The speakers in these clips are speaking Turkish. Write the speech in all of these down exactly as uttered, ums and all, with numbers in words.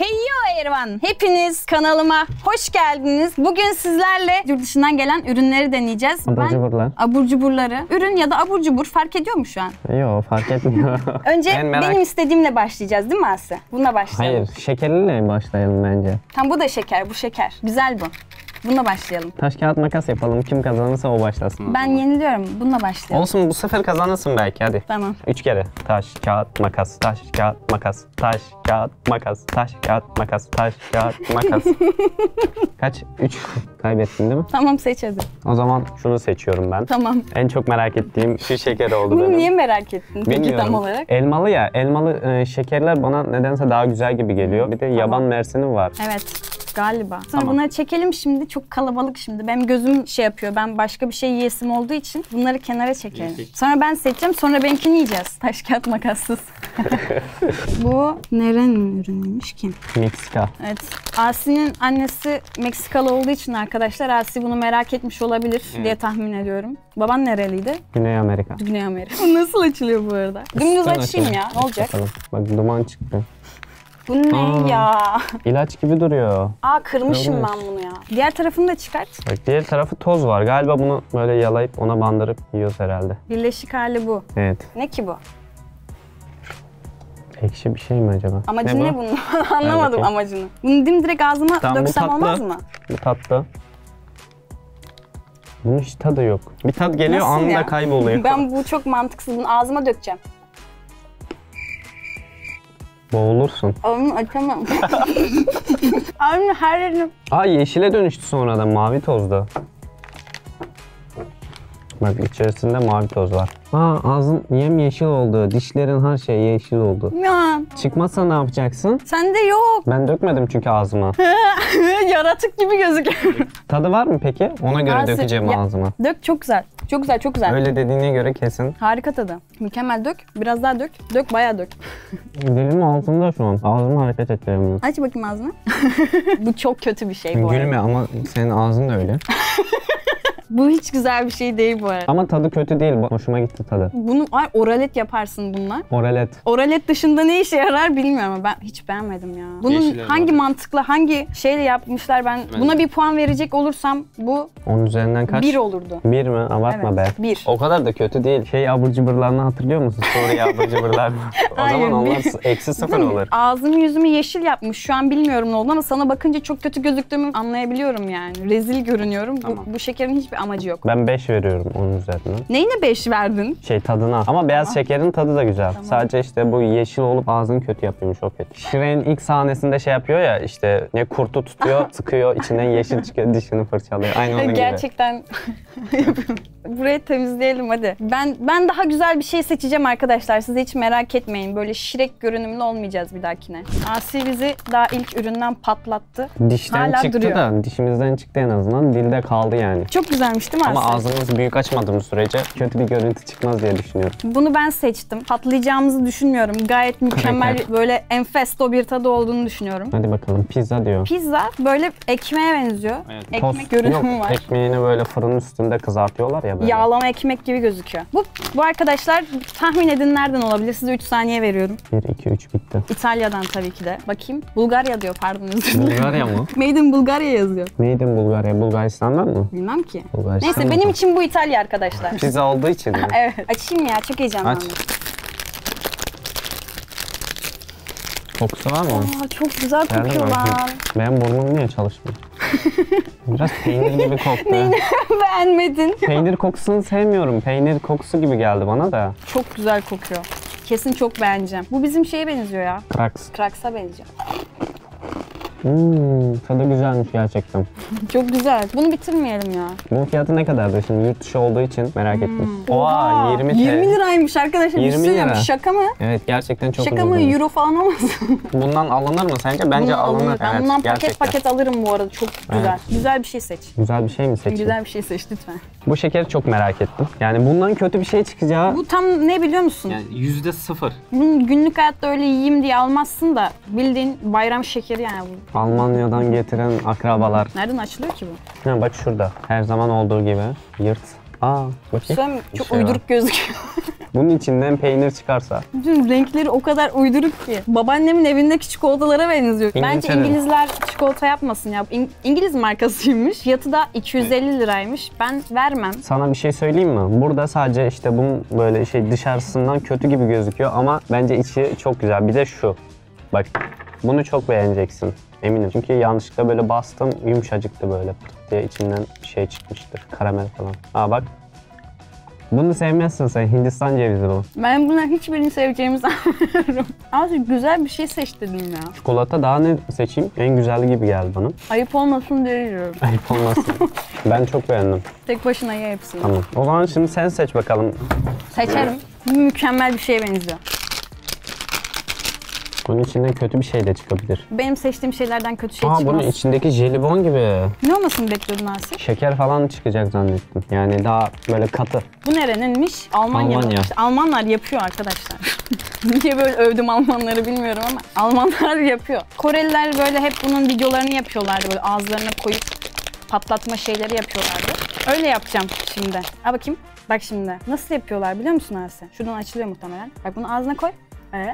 Hey yo Ervan, hepiniz kanalıma hoş geldiniz. Bugün sizlerle yurt dışından gelen ürünleri deneyeceğiz. Abur cuburlar. Abur cuburları. Ürün ya da abur cubur fark ediyor mu şu an? Yok, fark etmiyor. Önce merak... benim istediğimle başlayacağız değil mi Aslı? Bununla başlayalım. Hayır, şekerliyle başlayalım bence. Tam bu da şeker, bu şeker. Güzel bu. Bununla başlayalım. Taş kağıt makas yapalım. Kim kazanırsa o başlasın. Ben yeniliyorum. Bununla başlayalım. Olsun, bu sefer kazanırsın belki, hadi. Tamam. Üç kere. Taş, kağıt, makas, taş, kağıt, makas, taş, kağıt, makas, taş, kağıt, makas, taş, kağıt, makas. Kaç? Üç. Kaybettin değil mi? Tamam, seç hadi. O zaman şunu seçiyorum ben. Tamam. En çok merak ettiğim şu şeker oldu Bunu benim. niye merak ettin peki Bilmiyorum. tam olarak? Elmalı ya. Elmalı e, şekerler bana nedense daha güzel gibi geliyor. Bir de yaban mersini var. Evet. Galiba. Sonra Tamam. bunları çekelim şimdi. Çok kalabalık şimdi. Benim gözüm şey yapıyor. Ben başka bir şey yiyesim olduğu için bunları kenara çekelim. Sonra ben seçeceğim. Sonra benimkini yiyeceğiz. Taş kağıt makassız. Bu nerenin ürünüymüş ki? Meksika. Evet. Asi'nin annesi Meksikalı olduğu için arkadaşlar Asi bunu merak etmiş olabilir evet. diye tahmin ediyorum. Baban nereliydi? Güney Amerika. Güney Amerika. Bu nasıl açılıyor bu arada? Dümdüz açayım ya. Ne olacak? Bakalım. Bak duman çıktı. Bu ne Aa, ya? İlaç gibi duruyor. Aa kırmışım Kırmış. ben bunu ya. Diğer tarafını da çıkart. Bak diğer tarafı toz var. Galiba bunu böyle yalayıp ona bandırıp yiyoruz herhalde. Birleşik hali bu. Evet. Ne ki bu? Ekşi bir şey mi acaba? Amacı ne, ne bunun? Anlamadım Belki. amacını. Bunu dimdirek ağzıma tamam, döksem tatlı. olmaz mı? Bu tatlı. Bunun hiç tadı yok. Bir tat geliyor Nasıl anında ya? kayboluyor. Ben bu çok mantıksız. Bunu ağzıma dökeceğim. Boğulursun. Ağzımı açamam. Ağzımın her yerini... Aa yeşile dönüştü sonradan. Mavi tozdu. Bak içerisinde mavi toz var. Aa ağzın yemyeşil oldu. Dişlerin her şey yeşil oldu. Ya. Çıkmazsa ne yapacaksın? Sende yok. Ben dökmedim çünkü ağzıma. Yaratık gibi gözüküyor. Tadı var mı peki? Ona göre Ağzı- dökeceğim ya- ağzıma. Dök çok güzel. Çok güzel, çok güzel. Öyle dediğine göre kesin. Harika tadı. Mükemmel dök. Biraz daha dök. Dök, bayağı dök. Dilim altında şu an. Ağzımı hareket ettiremiyorum. Aç bakayım ağzını. Bu çok kötü bir şey bu arada. Gülme ama senin ağzın da öyle. Bu hiç güzel bir şey değil bu arada. Ama tadı kötü değil. Hoşuma gitti tadı. Bunu ay, oralet yaparsın bununla. Oralet. Oralet dışında ne işe yarar bilmiyorum ama ben hiç beğenmedim ya. Bunun Yeşil hangi oralet. mantıkla, hangi şeyle yapmışlar ben Ben buna de. bir puan verecek olursam bu Onun üzerinden kaç? bir olurdu. Bir mi? Abartma Evet, be. bir. O kadar da kötü değil. Şey abur cuburlarını hatırlıyor musun? Suriye abur cuburlarını. O Hayır, zaman onlar bir- eksi sıfır olur. Ağzımı yüzümü yeşil yapmış. Şu an bilmiyorum ne oldu ama sana bakınca çok kötü gözüktüğümü anlayabiliyorum yani. Rezil görünüyorum. Tamam. Bu, bu şekerin hiçbir amacı yok. Ben beş veriyorum onun üzerinden. Neyine beş verdin? Şey tadına. Ama beyaz Tamam. şekerin tadı da güzel. Tamam. Sadece işte bu yeşil olup ağzını kötü yapıyormuş, o kötü. Shrek'in ilk sahnesinde şey yapıyor ya, işte ne kurtu tutuyor, sıkıyor, içinden yeşil çıkıyor, dişini fırçalıyor. Aynı onun gibi. Gerçekten yapıyorum. Burayı temizleyelim hadi. Ben ben daha güzel bir şey seçeceğim arkadaşlar. Siz hiç merak etmeyin. Böyle Shrek görünümlü olmayacağız bir dahakine. Asi bizi daha ilk üründen patlattı. Dişten Hala çıktı duruyor. da, dişimizden çıktı en azından. Dilde kaldı yani. Çok güzelmiş değil mi Ama Asi? ağzımız büyük açmadığımız sürece kötü bir görüntü çıkmaz diye düşünüyorum. Bunu ben seçtim. Patlayacağımızı düşünmüyorum. Gayet mükemmel, Kraker. böyle enfesto bir tadı olduğunu düşünüyorum. Hadi bakalım, pizza diyor. Pizza böyle ekmeğe benziyor. Evet, Ekmek tost- görünümü yok, var. Ekmeğini böyle fırının üstünde kızartıyorlar ya böyle. Yağlama ekmek gibi gözüküyor. Bu, bu arkadaşlar tahmin edin nereden olabilir? Size üç saniye veriyorum. bir, iki, üç bitti. İtalya'dan tabii ki de. Bakayım. Bulgarya diyor, pardon özür dilerim. Bulgarya mı? Made in Bulgarya yazıyor. Made in Bulgarya. Bulgaristan'dan mı? Bilmem ki. Bulgaristan Neyse mı? benim için bu İtalya arkadaşlar. Pizza olduğu için mi? Evet. Açayım ya, çok heyecanlandım. Aç. Kokusu var mı? Aa, çok güzel Geldi kokuyor mi? lan. Benim burnum niye çalışmıyor? Biraz peynir gibi koktu. Neyini beğenmedin? Peynir kokusunu sevmiyorum. Peynir kokusu gibi geldi bana da. Çok güzel kokuyor. Kesin çok beğeneceğim. Bu bizim şeye benziyor ya. Kraks. Kraks'a benziyor. Hmm, tadı güzelmiş gerçekten. Çok güzel. Bunu bitirmeyelim ya. Bunun fiyatı ne kadardı şimdi? Yurt dışı olduğu için merak ettim. Oha, yirmi T L. yirmi liraymış arkadaşlar. Bir şey yirmi söyleyeyim. lira. Şaka mı? Evet, gerçekten çok Şaka mı? ucuzmuş. Euro falan olmasın? Bundan alınır mı sence? Bence Bundan alınır. Ben Evet, bundan paket gerçekten. paket alırım bu arada. Çok güzel. Evet. Güzel bir şey seç. Güzel bir şey mi seçeyim? Güzel bir şey seç lütfen. Bu şekeri çok merak ettim. Yani bundan kötü bir şey çıkacağı... Bu tam ne biliyor musun? Yani yüzde sıfır. Bunu günlük hayatta öyle yiyeyim diye almazsın da bildiğin bayram şekeri yani bu. Almanya'dan getiren akrabalar. Nereden açılıyor ki bu? Ha, bak şurada. Her zaman olduğu gibi. Yırt. Aa, bakayım. Sen Bir çok şey var. uyduruk gözüküyor. Bunun içinden peynir çıkarsa. Bütün renkleri o kadar uyduruk ki. Babaannemin evindeki çikolatalara benziyor. Bence İngiltere. İngilizler çikolata yapmasın ya. İng- İngiliz markasıymış. Fiyatı da iki yüz elli liraymış. Ben vermem. Sana bir şey söyleyeyim mi? Burada sadece işte bunun böyle şey dışarısından kötü gibi gözüküyor ama bence içi çok güzel. Bir de şu. Bak bunu çok beğeneceksin. Eminim. Çünkü yanlışlıkla böyle bastım yumuşacıktı böyle pıt diye içinden bir şey çıkmıştır. Karamel falan. Aa bak. Bunu sevmezsin sen. Hindistan cevizi bu. Ben bunların hiçbirini seveceğimi sanmıyorum. Ama güzel bir şey seçtim ya. Çikolata daha ne seçeyim? En güzeli gibi geldi bana. Ayıp olmasın diye diyorum. Ayıp olmasın. Ben çok beğendim. Tek başına ye hepsini. Tamam. O zaman şimdi sen seç bakalım. Seçerim. Bu mükemmel bir şeye benziyor. Bunun içinden kötü bir şey de çıkabilir. Benim seçtiğim şeylerden kötü şey Aa çıkmaz. bunun içindeki jelibon gibi. Ne olmasını bekliyordun Asi? Şeker falan çıkacak zannettim. Yani daha böyle katı. Bu nereninmiş? Almanya. Almanya. İşte Almanlar yapıyor arkadaşlar. Niye böyle övdüm Almanları bilmiyorum ama Almanlar yapıyor. Koreliler böyle hep bunun videolarını yapıyorlardı. Böyle ağızlarına koyup patlatma şeyleri yapıyorlardı. Öyle yapacağım şimdi. Ha bakayım. Bak şimdi. Nasıl yapıyorlar biliyor musun Asi? Şuradan açılıyor muhtemelen. Bak bunu ağzına koy. Evet.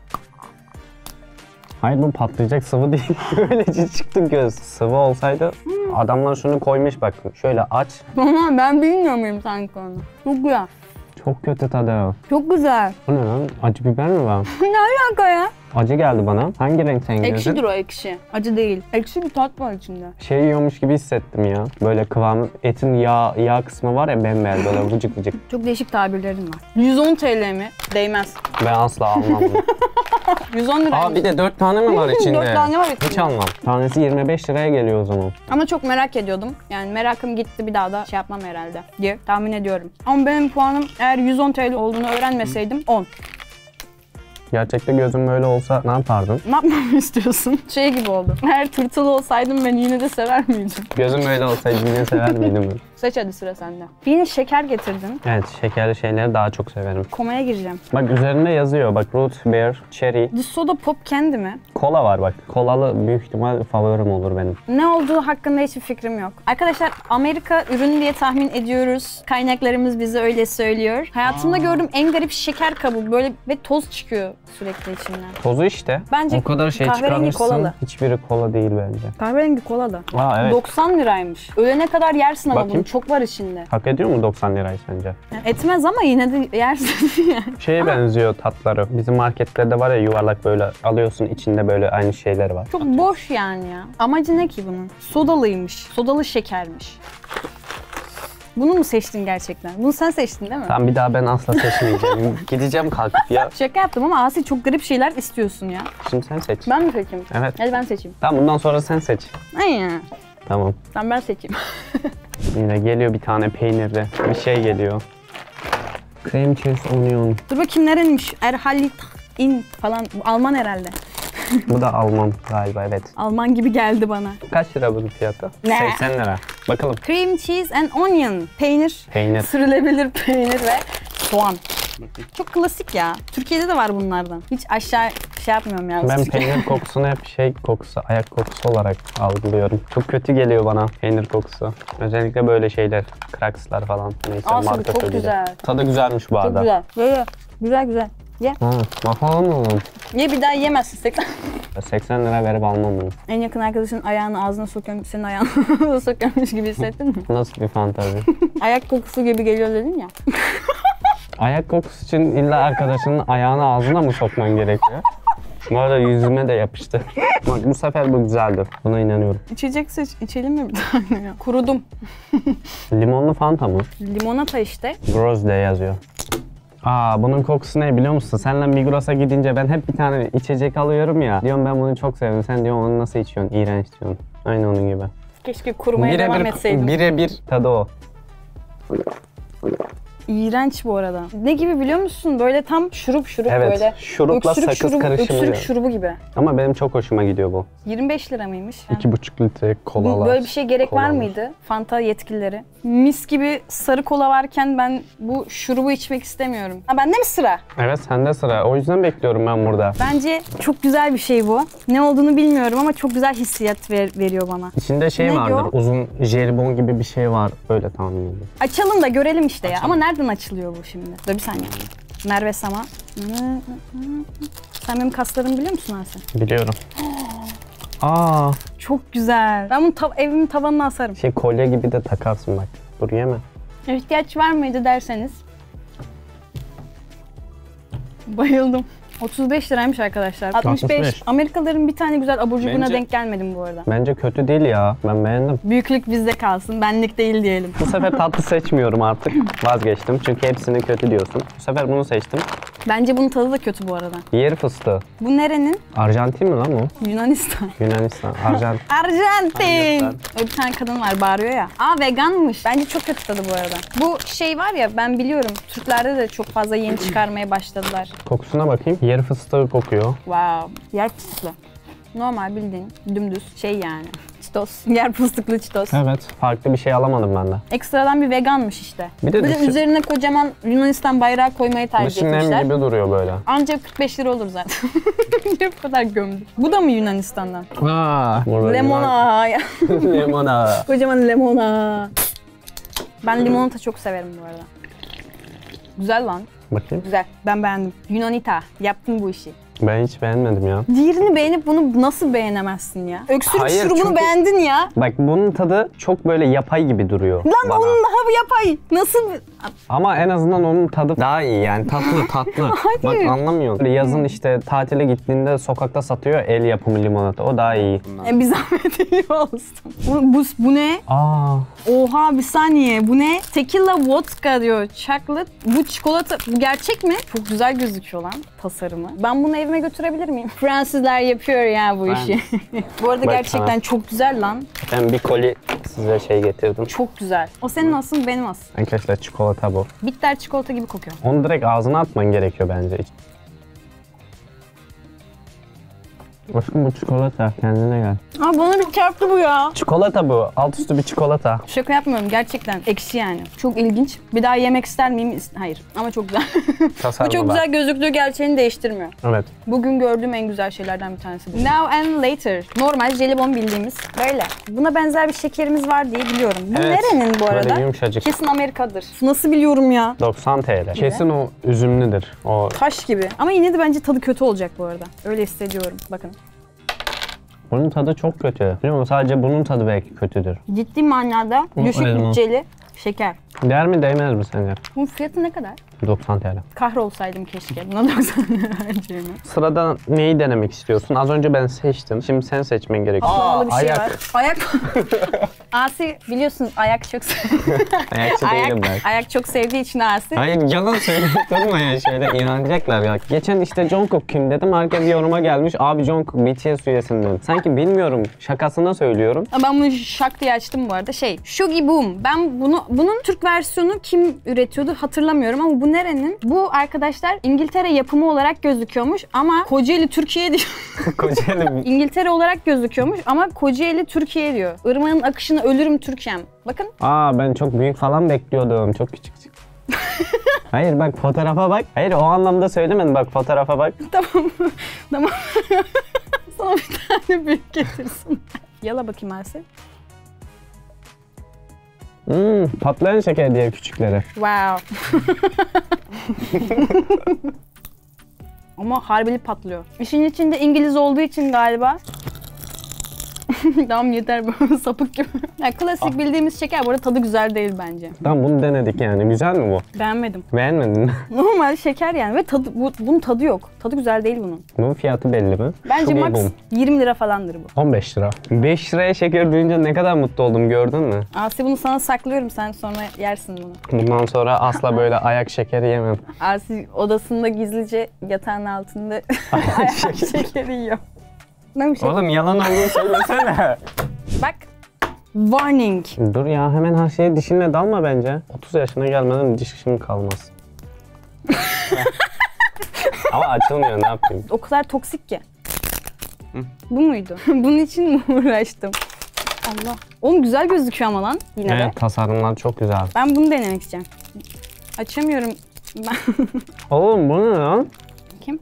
Hayır bu patlayacak sıvı değil. Öylece çıktı göz. Sıvı olsaydı hmm. adamlar şunu koymuş bak. Şöyle aç. Ama ben bilmiyor muyum sanki onu? Çok güzel. Çok kötü tadı o. Çok güzel. Bu ne lan? Acı biber mi var? Ne alaka ya? Acı geldi bana. Hangi renk senin gözün? Ekşidir o ekşi. Acı değil. Ekşi bir tat var içinde. Şey yiyormuş gibi hissettim ya. Böyle kıvamı, etin yağ, yağ kısmı var ya bembeyaz böyle vıcık vıcık. Çok değişik tabirlerin var. yüz on TL mi? Değmez. Ben asla almam bunu. yüz on lira. Aa bir de dört tane mi var içinde? dört tane var içinde. Hiç almam. Tanesi yirmi beş liraya geliyor o zaman. Ama çok merak ediyordum. Yani merakım gitti, bir daha da şey yapmam herhalde diye tahmin ediyorum. Ama benim puanım eğer yüz on TL olduğunu öğrenmeseydim on. Gerçekte gözüm böyle olsa ne yapardın? Ne yapmamı istiyorsun? Şey gibi oldu. Eğer tırtıl olsaydım ben yine de sever miydim? Gözüm böyle olsaydı yine sever miydim ben? Seç hadi sıra sende. Yine şeker getirdin. Evet, şekerli şeyleri daha çok severim. Komaya gireceğim. Bak üzerinde yazıyor bak root beer, cherry. The Soda Pop kendi mi? Kola var bak. Kolalı büyük ihtimal favorim olur benim. Ne olduğu hakkında hiçbir fikrim yok. Arkadaşlar Amerika ürünü diye tahmin ediyoruz. Kaynaklarımız bize öyle söylüyor. Hayatımda Aa. gördüğüm en garip şeker kabuğu böyle ve toz çıkıyor sürekli içinden. Tozu işte. Bence o kadar şey çıkarmışsın. Kolalı. Hiçbiri kola değil bence. Kahverengi kolalı. Aa evet. doksan liraymış. Ölene kadar yersin ama Bakayım. bunu. Çok var içinde. Hak ediyor mu doksan lirayı sence? Yani etmez ama yine de yersin yani. Şeye ama benziyor tatları. Bizim marketlerde var ya yuvarlak böyle alıyorsun içinde böyle aynı şeyler var. Çok Atıyorsun. Boş yani ya. Amacı ne ki bunun? Sodalıymış. Sodalı şekermiş. Bunu mu seçtin gerçekten? Bunu sen seçtin değil mi? Tamam bir daha ben asla seçmeyeceğim. Gideceğim kalkıp ya. Şaka yaptım ama Asi çok garip şeyler istiyorsun ya. Şimdi sen seç. Ben mi seçeyim? Evet. Hadi ben seçeyim. Tamam bundan sonra sen seç. Aynen. Tamam. Tamam ben seçeyim. Yine geliyor bir tane peynirli bir şey geliyor. Cream cheese onion. Dur bakayım nerenmiş? Erhalit in falan. Alman herhalde. Bu da Alman galiba evet. Alman gibi geldi bana. Kaç lira bunun fiyatı? Ne? seksen lira. Bakalım. Cream cheese and onion. Peynir. Peynir. Sürülebilir peynir ve soğan. Çok klasik ya. Türkiye'de de var bunlardan. Hiç aşağı şey yapmıyorum ya. Ben peynir kokusunu hep şey kokusu, ayak kokusu olarak algılıyorum. Çok kötü geliyor bana peynir kokusu. Özellikle böyle şeyler, Cracks'lar falan. Neyse Aslında marka çok söyleyeceğim. güzel. Tadı güzelmiş bu arada. Çok güzel. Ye ye. Güzel güzel. Ye. Ha, bakalım mı oğlum? Ye bir daha yemezsin. seksen seksen lira verip almam bunu. En yakın arkadaşın ayağını ağzına sokuyormuş, senin ayağını sokuyormuş gibi hissettin mi? Nasıl bir fantazi? Ayak kokusu gibi geliyor dedin ya. Ayak kokusu için illa arkadaşının ayağını ağzına mı sokman gerekiyor? Bu arada yüzüme de yapıştı. Bak bu sefer bu güzeldi. Buna inanıyorum. İçecek seç, içelim mi bir tane ya? Kurudum. Limonlu Fanta mı? Limonata işte. Grozde yazıyor. Aa bunun kokusu ne biliyor musun? Seninle Migros'a gidince ben hep bir tane içecek alıyorum ya. Diyorum ben bunu çok sevdim. Sen diyorsun onu nasıl içiyorsun? İğrenç diyorsun. Aynı onun gibi. Keşke kurumaya bire devam bir, etseydim. Birebir tadı o. İğrenç bu arada. Ne gibi biliyor musun? Böyle tam şurup şurup evet, böyle. Evet şurupla öksürük sakız şurubu, karışımı. Öksürük şurubu gibi. Ama benim çok hoşuma gidiyor bu. yirmi beş lira mıymış? Yani. iki buçuk litre kolalar. Böyle bir şey gerek kolalar. var mıydı? Fanta yetkilileri. Mis gibi sarı kola varken ben bu şurubu içmek istemiyorum. Ha bende mi sıra? Evet sende sıra. O yüzden bekliyorum ben burada. Bence çok güzel bir şey bu. Ne olduğunu bilmiyorum ama çok güzel hissiyat ver, veriyor bana. İçinde şey ne vardır. o? Uzun jelibon gibi bir şey var. Öyle tahmin ediyorum. Açalım da görelim işte. Açalım. Ya. Ama nereden açılıyor bu şimdi? Dur bir saniye. Merve Sama. Sen benim kaslarımı biliyor musun Asi? Biliyorum. Aa. Çok güzel. Ben bunu tav- evimin tavanına asarım. Şey kolye gibi de takarsın bak. Dur yeme. İhtiyaç var mıydı derseniz. Bayıldım. otuz beş liraymış arkadaşlar. altmış beş. altmış beş. Amerikalıların bir tane güzel abur cuburuna Bence- denk gelmedim bu arada. Bence kötü değil ya. Ben beğendim. Büyüklük bizde kalsın, benlik değil diyelim. Bu sefer tatlı seçmiyorum artık. Vazgeçtim. Çünkü hepsini kötü diyorsun. Bu sefer bunu seçtim. Bence bunun tadı da kötü bu arada. Yer fıstığı. Bu nerenin? Arjantin mi lan bu? Yunanistan. Yunanistan. Arjantin. Arjantin. Arjantin. Öyle bir tane kadın var bağırıyor ya. Aa veganmış. Bence çok kötü tadı bu arada. Bu şey var ya ben biliyorum. Türklerde de çok fazla yeni çıkarmaya başladılar. Kokusuna bakayım. Yer fıstığı kokuyor. Wow. Yer fıstıklı. Normal bildiğin dümdüz şey yani. Çitos. Yer fıstıklı çitos. Evet. Farklı bir şey alamadım ben de. Ekstradan bir veganmış işte. Bir de dışı- üzerine kocaman Yunanistan bayrağı koymayı tercih Dışı nem etmişler. gibi duruyor böyle. Ancak kırk beş lira olur zaten. Niye bu kadar gömdük? Bu da mı Yunanistan'dan? Aa, Lemona. Lemona. Kocaman lemona. Ben limonata çok severim bu arada. Güzel lan. Bakayım. Güzel. Ben beğendim. Yunanita. Yaptın bu işi. Ben hiç beğenmedim ya. Diğerini beğenip bunu nasıl beğenemezsin ya? Öksürük Hayır, şurubunu çünkü- beğendin ya. Bak bunun tadı çok böyle yapay gibi duruyor. Lan bana. onun daha bir yapay. Nasıl? Ama en azından onun tadı daha iyi yani tatlı tatlı. Hayır. Bak anlamıyorum. Böyle yazın işte tatile gittiğinde sokakta satıyor el yapımı limonata. O daha iyi. E, bir zahmet iyi olsun. Bu, bu, bu ne? Aa. Oha bir saniye. Bu ne? Tequila vodka diyor. Chocolate. Bu çikolata. Bu gerçek mi? Çok güzel gözüküyor lan tasarımı. Ben bunu evime götürebilir miyim? Fransızlar yapıyor ya bu Ben- işi. Bu arada Bak gerçekten sana. çok güzel lan. Ben bir koli size şey getirdim. Çok güzel. O senin olsun benim olsun. Arkadaşlar çikolata bu. Bitter çikolata gibi kokuyor. Onu direkt ağzına atman gerekiyor bence. Aşkım bu çikolata. Kendine gel. Aa bana bir çarptı bu ya. Çikolata bu. Alt üstü bir çikolata. Şaka yapmıyorum gerçekten. Ekşi yani. Çok ilginç. Bir daha yemek ister miyim? İst- Hayır. Ama çok güzel. Bu Tasarımı çok var. güzel gözüktüğü gerçeğini değiştirmiyor. Evet. Bugün gördüğüm en güzel şeylerden bir tanesi bu. Now and later. Normal jelibon bildiğimiz böyle. Buna benzer bir şekerimiz var diye biliyorum. Bu Evet, nerenin bu arada? böyle yumuşacık. Kesin Amerika'dır. Nasıl biliyorum ya? doksan T L. Kesin o üzümlüdür. O Taş gibi. Ama yine de bence tadı kötü olacak bu arada. Öyle hissediyorum. Bakın. bunun tadı çok kötü. Biliyor musun? Sadece bunun tadı belki kötüdür. Ciddi manada düşük elma. bütçeli şeker. Değer mi değmez mi sence? Bunun fiyatı ne kadar? doksan T L. Kahrolsaydım keşke. Buna doksan lira vereceğimi. Sırada neyi denemek istiyorsun? Az önce ben seçtim. Şimdi sen seçmen gerekiyor. Pahalı bir şey ayak. var. Ayak. Asi biliyorsunuz ayak çok sev- Ayakçı değilim ben. ayak, ayak çok sevdiği için Asi. Hayır yalan söyleyip durma ya şöyle inanacaklar ya. Geçen işte Jungkook kim dedim herkes yoruma gelmiş. Abi Jungkook B T S üyesinden. Sanki bilmiyorum şakasına söylüyorum. Ben bunu şak diye açtım bu arada. Şey, Shuggy Boom. Ben bunu bunun Türk versiyonu kim üretiyordu hatırlamıyorum ama bu nerenin? Bu arkadaşlar İngiltere yapımı olarak gözüküyormuş ama Kocaeli Türkiye diyor. Kocaeli. İngiltere olarak gözüküyormuş ama Kocaeli Türkiye diyor. Irmağın akışına ölürüm Türkiye'm. Bakın. Aa ben çok büyük falan bekliyordum. Çok küçük çıktı. Hayır bak fotoğrafa bak. Hayır o anlamda söylemedim bak fotoğrafa bak. Tamam. Tamam. Sana bir tane büyük getirsin. Yala bakayım Asi. Hmm, patlayan şeker diye küçükleri. Wow. Ama harbili patlıyor. İşin içinde İngiliz olduğu için galiba. Tamam yeter bu sapık gibi. Ya klasik bildiğimiz şeker bu arada tadı güzel değil bence. Tamam bunu denedik yani. Güzel mi bu? Beğenmedim. Beğenmedin mi? Normal şeker yani ve tadı, bu, bunun tadı yok. Tadı güzel değil bunun. Bunun fiyatı belli mi? Bence Şu bir max bum. yirmi lira falandır bu. on beş lira. beş liraya şeker duyunca ne kadar mutlu oldum gördün mü? Asi bunu sana saklıyorum sen sonra yersin bunu. Bundan sonra asla böyle ayak şekeri yemem. Asi odasında gizlice yatağın altında ayak şekeri yiyor. Ne bir şey? Oğlum yalan olduğunu söylesene. Bak. Warning. Dur ya hemen her şeye dişinle dalma bence. otuz yaşına gelmeden dişin kalmaz. Ama açılmıyor ne yapayım? O kadar toksik ki. Bu muydu? Bunun için mi uğraştım? Allah. Oğlum güzel gözüküyor ama lan yine de. Evet tasarımlar çok güzel. Ben bunu denemek isteyeceğim. Açamıyorum. Ben... Oğlum bu ne lan? Kim?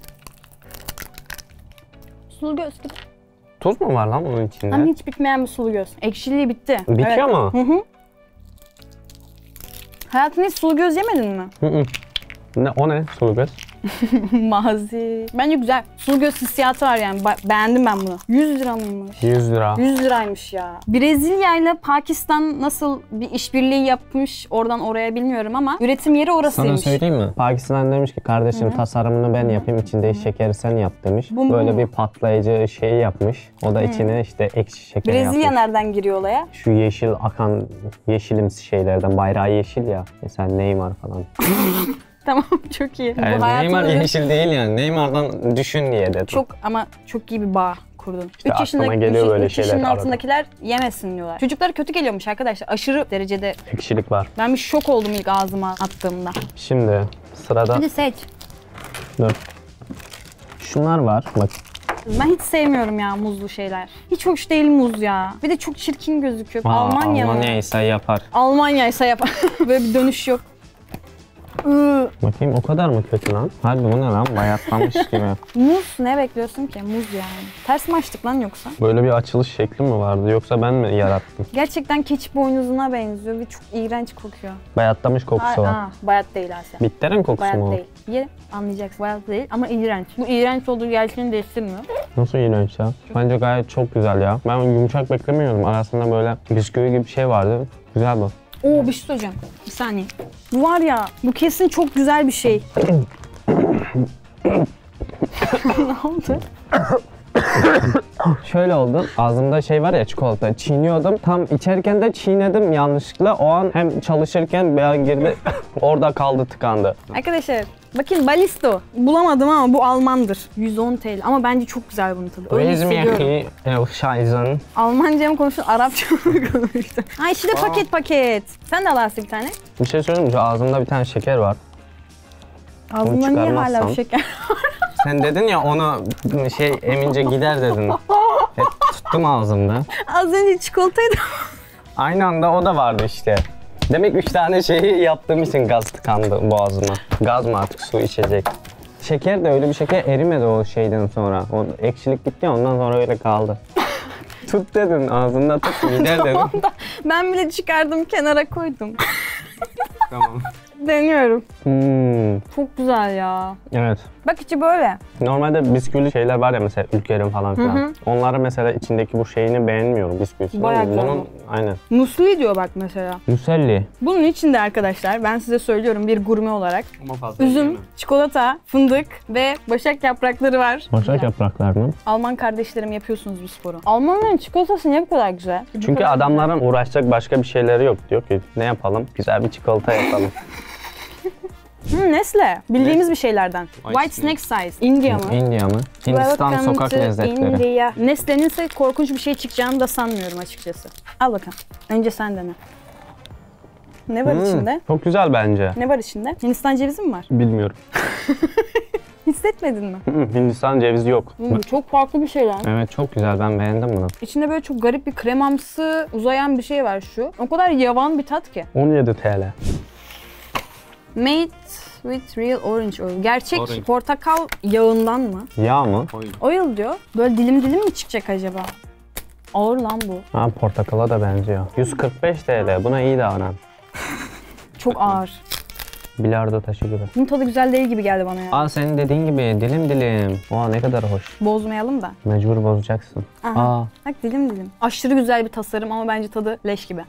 Sulu göz gibi. Tuz mu var lan bunun içinde? Ama hiç bitmeyen bir sulu göz. Ekşiliği bitti. Bitiyor Evet. mu? Hı hı. Hayatında hiç sulu göz yemedin mi? Hı hı. Ne, o ne? Sulu göz. Mazi. Bence güzel. Sulu göz hissiyatı var yani. Ba- beğendim ben bunu. yüz lira mıymış? yüz lira. yüz liraymış ya. Brezilya ile Pakistan nasıl bir işbirliği yapmış oradan oraya bilmiyorum ama üretim yeri orasıymış. Sana söyleyeyim mi? Pakistan demiş ki kardeşim Hı-hı. tasarımını ben yapayım, içinde şekeri sen yap demiş. Bum, Böyle bum. bir patlayıcı şey yapmış. O da Hı-hı. içine işte ekşi şeker yapmış. Brezilya nereden giriyor olaya? Şu yeşil akan yeşilimsi şeylerden, bayrağı yeşil ya. Mesela Neymar falan. Tamam, çok iyi. Yani Neymar yeşil değil yani. Neymar'dan düşün diye dedim. Çok ama çok iyi bir bağ kurdun. İşte üç yaşındaki geliyor böyle üç yaşının altındakiler yemesin diyorlar. Çocuklar kötü geliyormuş arkadaşlar. Aşırı derecede ekşilik var. Ben bir şok oldum ilk ağzıma attığımda. Şimdi sırada... Hadi seç. Dur. Şunlar var. Bak. Ben hiç sevmiyorum ya muzlu şeyler. Hiç hoş değil muz ya. Bir de çok çirkin gözüküyor. Aa, Almanya mı? Almanya ise yapar. Almanya ise yapar. Böyle bir dönüş yok. Bakayım o kadar mı kötü lan? Harbi bu ne lan? Bayatlamış gibi. Muz ne bekliyorsun ki? Muz yani. Ters mi açtık lan yoksa? Böyle bir açılış şekli mi vardı yoksa ben mi yarattım? Gerçekten keçi boynuzuna benziyor ve çok iğrenç kokuyor. Bayatlamış kokusu Aa, var. Aa, bayat değil Asya. Bitlerin kokusu bayat mu? Bayat değil. Ye anlayacaksın. Bayat değil ama iğrenç. Bu iğrenç olduğu gerçeğini değiştirmiyor. Nasıl iğrenç ya? Bence gayet çok güzel ya. Ben yumuşak beklemiyordum. Arasında böyle bisküvi gibi bir şey vardı. Güzel bu. Oo bir şey söyleyeceğim. Bir saniye. Bu var ya, bu kesin çok güzel bir şey. Ne oldu? Şöyle oldu. Ağzımda şey var ya, çikolata. Çiğniyordum. Tam içerken de çiğnedim yanlışlıkla. O an hem çalışırken bir an girdi. Orada kaldı, tıkandı. Arkadaşlar bakın Balisto. Bulamadım ama bu Almandır. yüz on TL ama bence çok güzel bunun tadı. Öyle hissediyorum. Almanca mı konuştun, Arapça mı konuştun? Ha içi de paket paket. Sen de al Asya bir tane. Bir şey söyleyeyim mi? Şu ağzımda bir tane şeker var. Ağzımda niye hala bir şeker var? Sen dedin ya onu şey emince gider dedin. Hep tuttum ağzımda. Az önce çikolataydı. Aynı anda o da vardı işte. Demek üç tane şeyi yaptığım için gaz tıkandı boğazıma. Gaz mı artık, su içecek. Şeker de öyle bir şeker erimedi o şeyden sonra. O ekşilik gitti ya, ondan sonra öyle kaldı. Tut dedin, ağzında tut, gider dedin. Ben bile çıkardım, kenara koydum. Tamam. Deniyorum. Hmm. Çok güzel ya. Evet. Bak içi böyle. Normalde bisküvili şeyler var ya mesela Ülker'in falan filan. Hı hı. Onları mesela içindeki bu şeyini beğenmiyorum, bisküvisi. Bayağı güzel. Bunun aynen. Musli diyor bak mesela. Muselli. Bunun içinde arkadaşlar ben size söylüyorum bir gurme olarak. Üzüm, çikolata, fındık ve başak yaprakları var. Başak yapraklar mı? Alman kardeşlerim yapıyorsunuz bu sporu. Almanların çikolatası niye bu kadar güzel? Bu Çünkü kadar adamların güzel. Uğraşacak başka bir şeyleri yok. Diyor ki ne yapalım? Güzel bir çikolata yapalım. Hmm, Nestle. Bildiğimiz bir şeylerden. White Snack Size. India mı? India mı? Hindistan Welcome sokak to lezzetleri. India. Nestle'nin ise korkunç bir şey çıkacağını da sanmıyorum açıkçası. Al bakalım. Önce sen dene. Ne var hmm, içinde? Çok güzel bence. Ne var içinde? Hindistan cevizi mi var? Bilmiyorum. Hissetmedin mi? Hindistan cevizi yok. Hmm, çok farklı bir şey lan. Evet çok güzel, ben beğendim bunu. İçinde böyle çok garip bir kremamsı uzayan bir şey var şu. O kadar yavan bir tat ki. on yedi TL. Made with real orange oil. Gerçek orange. Portakal yağından mı? Yağ mı? Oil. Oil diyor. Böyle dilim dilim mi çıkacak acaba? Ağır lan bu. Ha, portakala da benziyor. yüz kırk beş TL. Buna iyi davran. Çok ağır. Bilardo taşı gibi. Bunun tadı güzel değil gibi geldi bana ya. Aa, senin dediğin gibi dilim dilim. Oha ne kadar hoş. Bozmayalım da. Mecbur bozacaksın. Aha. Aa. Bak dilim dilim. Aşırı güzel bir tasarım ama bence tadı leş gibi.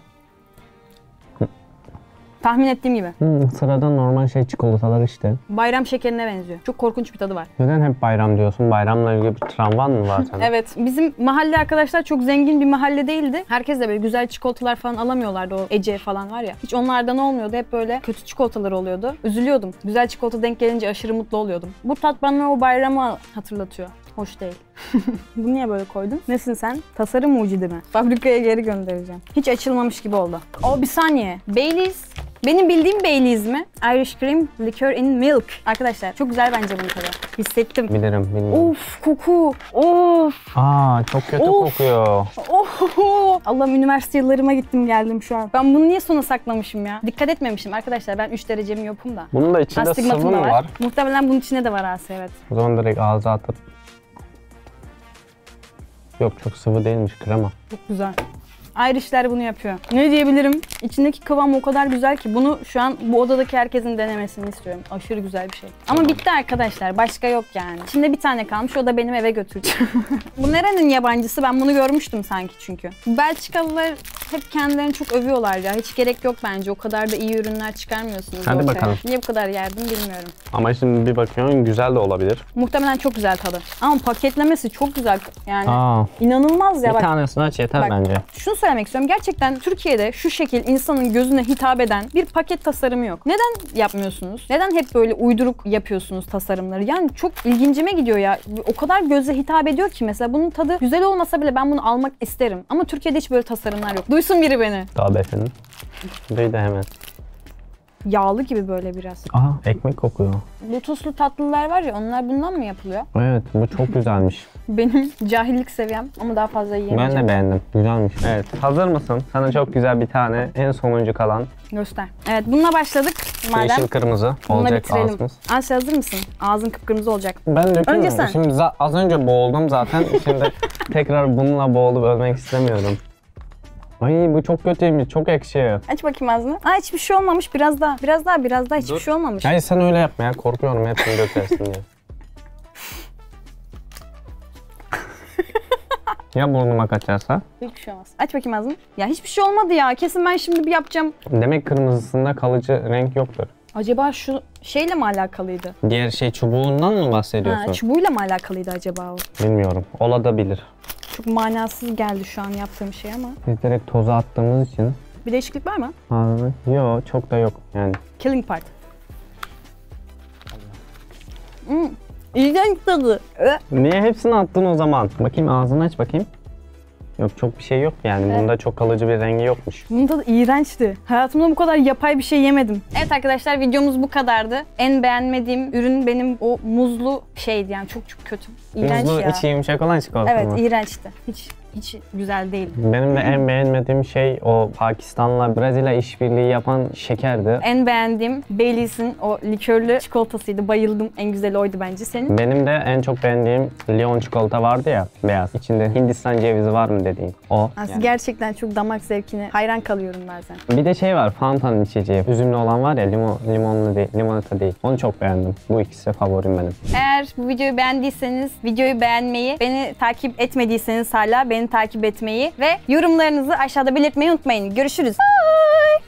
Tahmin ettiğim gibi. Hmm, sıradan normal şey çikolatalar işte. Bayram şekerine benziyor. Çok korkunç bir tadı var. Neden hep bayram diyorsun? Bayramla ilgili bir travman mı var senin? Evet. Bizim mahalle arkadaşlar çok zengin bir mahalle değildi. Herkes de böyle güzel çikolatalar falan alamıyorlardı. O Ece falan var ya. Hiç onlardan olmuyordu. Hep böyle kötü çikolatalar oluyordu. Üzülüyordum. Güzel çikolata denk gelince aşırı mutlu oluyordum. Bu tat bana o bayramı hatırlatıyor. Hoş değil. Bunu niye böyle koydun? Nesin sen? Tasarım mucidi mi? Fabrikaya geri göndereceğim. Hiç açılmamış gibi oldu. O bir saniye. Baileys. Benim bildiğim Baileys mi? Irish Cream Liqueur in Milk. Arkadaşlar çok güzel bence bunun tadı. Hissettim. Bilirim, bilmiyorum. Of koku. Of. Aa çok kötü of. Kokuyor. Oh. Allah'ım üniversite yıllarıma gittim geldim şu an. Ben bunu niye sona saklamışım ya? Dikkat etmemişim arkadaşlar. Ben üç derecemi yopum da. Bunun da içinde sıvı mı var? var? Muhtemelen bunun içinde de var Asya, evet. O zaman direkt ağza atıp. Yok çok sıvı değilmiş, krema. Çok güzel. Irish'ler bunu yapıyor. Ne diyebilirim? İçindeki kıvam o kadar güzel ki bunu şu an bu odadaki herkesin denemesini istiyorum. Aşırı güzel bir şey. Ama bitti arkadaşlar. Başka yok yani. Şimdi bir tane kalmış. O da benim eve götüreceğim. Bu nerenin yabancısı? Ben bunu görmüştüm sanki çünkü. Belçikalılar hep kendilerini çok övüyorlar ya. Hiç gerek yok bence. O kadar da iyi ürünler çıkarmıyorsunuz. Hadi ortaya. bakalım. Niye bu kadar yerdim bilmiyorum. Ama şimdi bir bakıyorsun güzel de olabilir. Muhtemelen çok güzel tadı. Ama paketlemesi çok güzel. Yani Aa, inanılmaz ya. bir Bak, tanesini aç yeter bak, bence. şunu söylemek istiyorum. Gerçekten Türkiye'de şu şekil insanın gözüne hitap eden bir paket tasarımı yok. Neden yapmıyorsunuz? Neden hep böyle uyduruk yapıyorsunuz tasarımları? Yani çok ilgincime gidiyor ya. O kadar göze hitap ediyor ki mesela bunun tadı güzel olmasa bile ben bunu almak isterim. Ama Türkiye'de hiç böyle tasarımlar yok. Duysun biri beni. Tabii efendim. Duy da hemen. Yağlı gibi böyle biraz. Aha, ekmek kokuyor. Lotuslu tatlılar var ya, onlar bundan mı yapılıyor? Evet, bu çok güzelmiş. Benim cahillik seviyem ama daha fazla yiyemeyeceğim. Ben de beğendim. Güzelmiş. Evet, hazır mısın? Sana çok güzel bir tane en sonuncu kalan. Göster. Evet, bununla başladık. Madem Yeşil kırmızı bununla olacak bitirelim. ağzımız. Asya hazır mısın? Ağzın kıpkırmızı olacak. Ben döküyorum. Önce sen. Şimdi za- az önce boğuldum zaten. Şimdi tekrar bununla boğulup ölmek istemiyorum. Ay bu çok kötüymüş, çok ekşi. Aç bakayım ağzını. Aa, hiçbir şey olmamış. Biraz daha, biraz daha, biraz daha. Hiçbir Dur. şey olmamış. Hayır sen öyle yapma ya, korkuyorum hepsini dökersin diye. Ya burnuma kaçarsa? Hiçbir şey olmaz. Aç bakayım ağzını. Ya hiçbir şey olmadı ya. Kesin ben şimdi bir yapacağım. Demek kırmızısında kalıcı renk yoktur. Acaba şu şeyle mi alakalıydı? Diğer şey çubuğundan mı bahsediyorsun? Ha, çubuğuyla mı alakalıydı acaba o? Bilmiyorum. Olabilir. Çok manasız geldi şu an yaptığım şey ama. Biz direkt toza attığımız için. Bir değişiklik var mı? Ağzı. Yok, çok da yok yani. Killing part. Hmm. İlginç tadı. Ö. Niye hepsini attın o zaman? Bakayım ağzını aç bakayım. Yok çok bir şey yok yani. Evet. Bunda çok kalıcı bir rengi yokmuş. Bunun tadı iğrençti. Hayatımda bu kadar yapay bir şey yemedim. Evet arkadaşlar, videomuz bu kadardı. En beğenmediğim ürün benim o muzlu şeydi yani, çok çok kötü. İğrenç Muzlu ya. içi yumuşak olan çikolata Evet, mı? iğrençti. Hiç hiç güzel değildi. Benim de en beğenmediğim şey o Pakistan'la Brezilya işbirliği yapan şekerdi. En beğendiğim Baileys'in o likörlü çikolatasıydı. Bayıldım. En güzeli oydu bence. Senin? Benim de en çok beğendiğim Lion çikolata vardı ya, beyaz. İçinde Hindistan cevizi var mı dediğin. O. Aslında Yani. Gerçekten çok damak zevkine hayran kalıyorum bazen. Bir de şey var, Fanta'nın içeceği. Üzümlü olan var ya, limon, limonlu değil, limonata değil. Onu çok beğendim. Bu ikisi favorim benim. Eğer bu videoyu beğendiyseniz videoyu beğenmeyi, beni takip etmediyseniz hala beni takip etmeyi ve yorumlarınızı aşağıda belirtmeyi unutmayın. Görüşürüz. Bye.